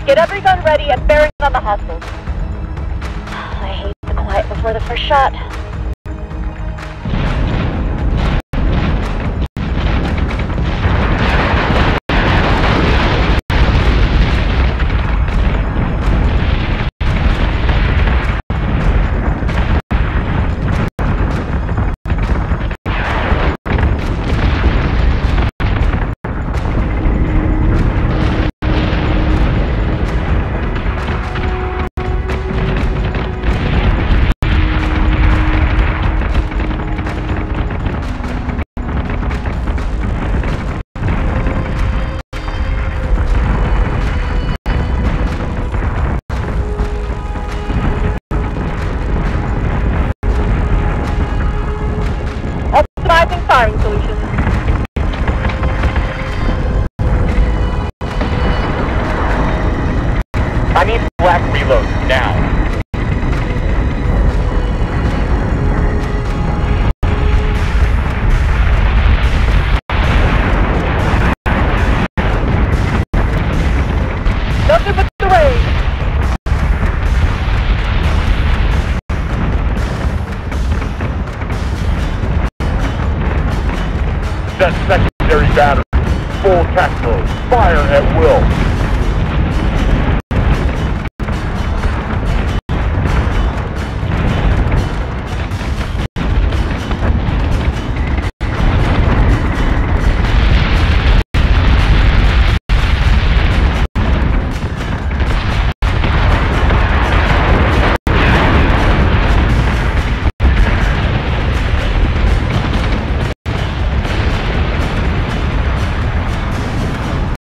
Get every gun ready and bearing on the hostiles. I hate the quiet before the first shot. Optimizing firing solutions. I need black reload now. Nothing but the rain. Set secondary battery. Full attack mode. Fire at will.